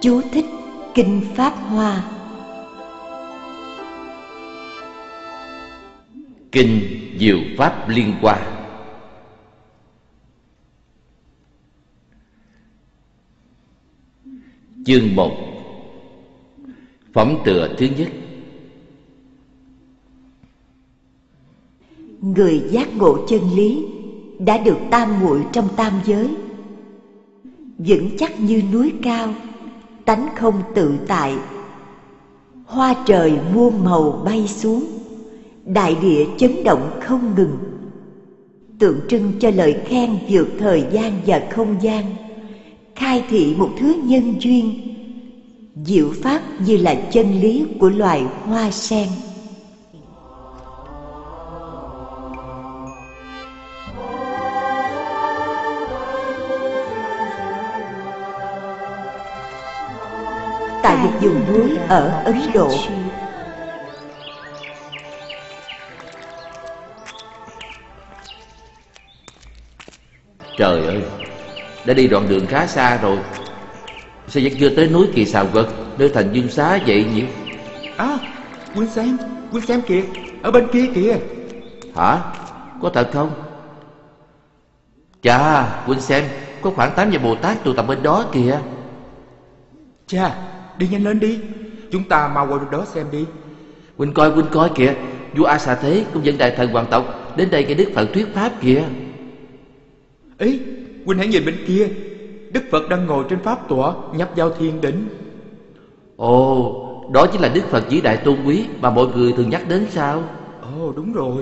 Chú thích Kinh Pháp Hoa. Kinh Diệu Pháp Liên Hoa. Chương 1. Phẩm tựa thứ nhất. Người giác ngộ chân lý đã được tam muội trong tam giới, vững chắc như núi cao, tánh không tự tại. Hoa trời muôn màu bay xuống, đại địa chấn động không ngừng, tượng trưng cho lời khen vượt thời gian và không gian, khai thị một thứ nhân duyên, diệu pháp như là chân lý của loài hoa sen. Tại một vùng núi ở Ấn Độ, Trời ơi, đã đi đoạn đường khá xa rồi, sao vẫn chưa tới núi Kỳ Xào Vật, nơi thành Dương Xá vậy nhỉ? À, Quynh xem kìa, ở bên kia kìa. Hả? Có thật không? Chà, Quynh xem, có khoảng 8 vị Bồ Tát tụ tập bên đó kìa. Chà, đi nhanh lên đi, chúng ta mau qua bên đó xem đi. Quynh coi kìa, vua A Xà Thế cũng dẫn đại thần hoàng tộc đến đây nghe Đức Phật thuyết pháp kìa. Ý, Quynh hãy nhìn bên kia, Đức Phật đang ngồi trên pháp tọa nhập vào thiền định. Ồ, đó chính là Đức Phật vĩ đại tôn quý mà mọi người thường nhắc đến sao? Ồ, đúng rồi.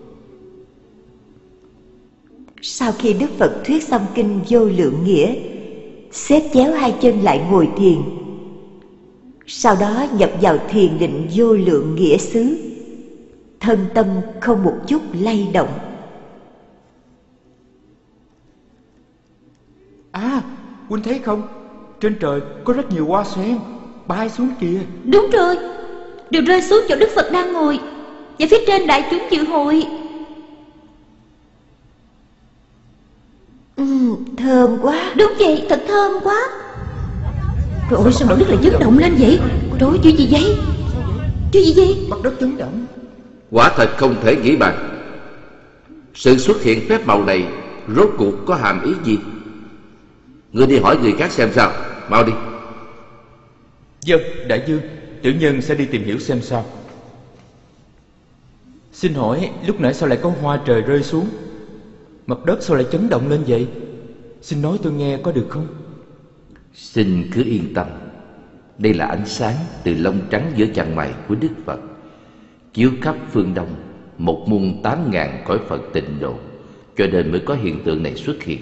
sau khi Đức Phật thuyết xong kinh Vô Lượng Nghĩa, xếp chéo hai chân lại ngồi thiền. Sau đó nhập vào thiền định Vô Lượng Nghĩa xứ, thân tâm không một chút lay động. À, Quynh thấy không, trên trời có rất nhiều hoa sen bay xuống kìa. Đúng rồi, đều rơi xuống chỗ Đức Phật đang ngồi, và phía trên đại chúng dự hội. Thơm quá. Đúng vậy, thật thơm quá. Trời ơi, sao mặt đất lại chấn động lên vậy? Trời ơi, chuyện gì vậy? Chuyện gì vậy? Mặt đất chấn động. Quả thật không thể nghĩ bàn. Sự xuất hiện phép màu này rốt cuộc có hàm ý gì? Ngươi đi hỏi người khác xem sao. Mau đi. Vâng, đại vương, tiểu nhân sẽ đi tìm hiểu xem sao. Xin hỏi, lúc nãy sao lại có hoa trời rơi xuống? Mặt đất sao lại chấn động lên vậy? Xin nói tôi nghe có được không? Xin cứ yên tâm. Đây là ánh sáng từ lông trắng giữa chằng mày của Đức Phật, chiếu khắp phương Đông, một muôn 8.000 cõi Phật tịnh độ, cho nên mới có hiện tượng này xuất hiện.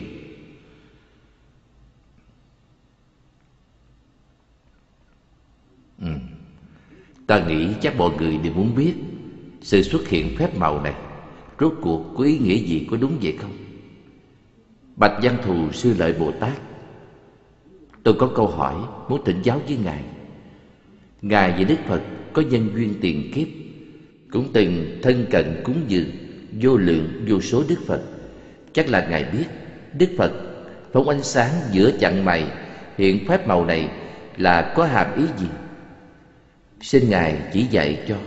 Ta nghĩ chắc mọi người đều muốn biết sự xuất hiện phép màu này rốt cuộc có ý nghĩa gì, có đúng vậy không? Bạch Văn Thù Sư Lợi Bồ Tát, tôi có câu hỏi muốn thỉnh giáo với Ngài. Ngài và Đức Phật có nhân duyên tiền kiếp, cũng từng thân cận cúng dường vô lượng vô số Đức Phật. Chắc là Ngài biết Đức Phật phóng ánh sáng giữa chặng mày hiện phép màu này là có hàm ý gì? Xin Ngài chỉ dạy cho.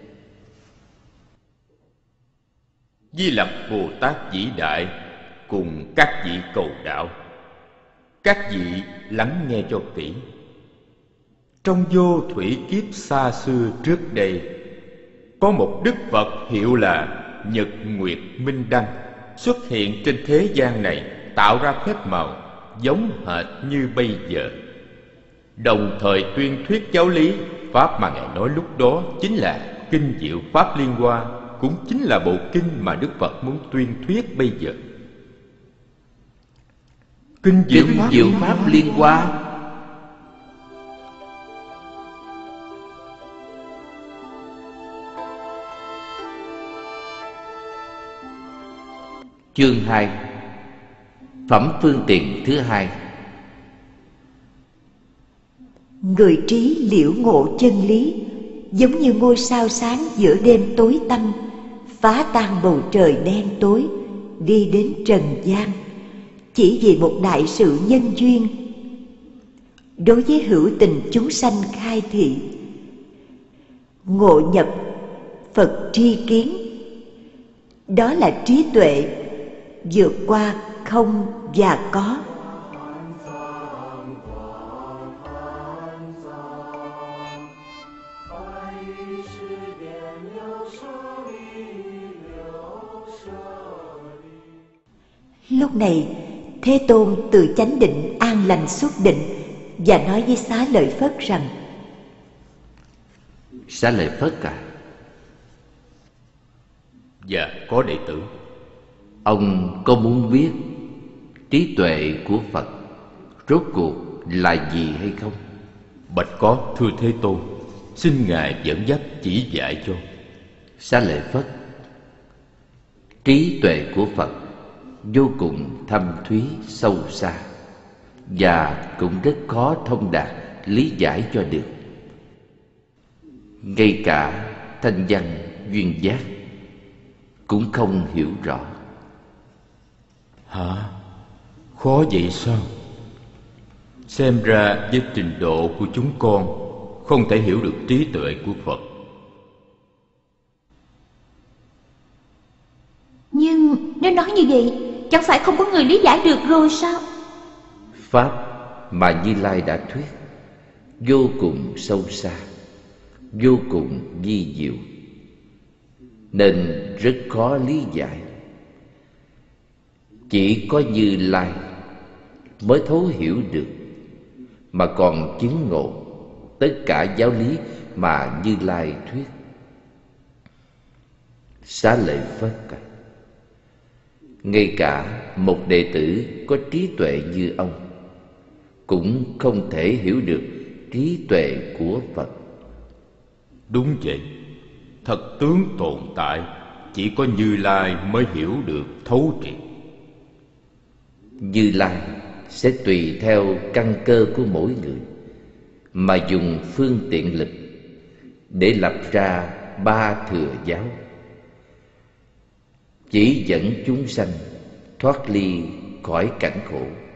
Di Lặc Bồ Tát vĩ đại cùng các vị cầu đạo, các vị lắng nghe cho kỹ. Trong vô thủy kiếp xa xưa trước đây, có một Đức Phật hiệu là Nhật Nguyệt Minh Đăng xuất hiện trên thế gian này, tạo ra phép màu giống hệt như bây giờ, đồng thời tuyên thuyết giáo lý. Pháp mà Ngài nói lúc đó chính là Kinh Diệu Pháp Liên Hoa, cũng chính là bộ kinh mà Đức Phật muốn tuyên thuyết bây giờ. Kinh Diệu Pháp Liên Hoa. Chương 2. Phẩm phương tiện thứ hai. Người trí liễu ngộ chân lý, giống như ngôi sao sáng giữa đêm tối tăm, phá tan bầu trời đen tối, đi đến trần gian, chỉ vì một đại sự nhân duyên. đối với hữu tình chúng sanh khai thị. Ngộ nhập Phật tri kiến, đó là trí tuệ vượt qua không và có. Lúc này Thế Tôn từ chánh định an lành xuất định và nói với Xá Lợi Phất rằng: Xá Lợi Phất à, dạ có đệ tử. ông có muốn biết trí tuệ của Phật rốt cuộc là gì hay không? Bạch có, thưa Thế Tôn, xin Ngài dẫn dắt chỉ dạy cho. Xá Lợi Phất, trí tuệ của Phật vô cùng thâm thúy sâu xa và cũng rất khó thông đạt lý giải cho được. Ngay cả thanh văn duyên giác cũng không hiểu rõ. Hả? Khó vậy sao? Xem ra với trình độ của chúng con không thể hiểu được trí tuệ của Phật. Nhưng nếu nói như vậy, chẳng phải không có người lý giải được rồi sao? Pháp mà Như Lai đã thuyết vô cùng sâu xa, vô cùng vi diệu, nên rất khó lý giải. Chỉ có Như Lai mới thấu hiểu được, mà còn chứng ngộ tất cả giáo lý mà Như Lai thuyết. Xá Lợi Phất à, ngay cả một đệ tử có trí tuệ như ông cũng không thể hiểu được trí tuệ của Phật. Đúng vậy, thật tướng tồn tại chỉ có Như Lai mới hiểu được thấu triệt. Như Lai sẽ tùy theo căn cơ của mỗi người mà dùng phương tiện lực để lập ra ba thừa giáo, chỉ dẫn chúng sanh thoát ly khỏi cảnh khổ.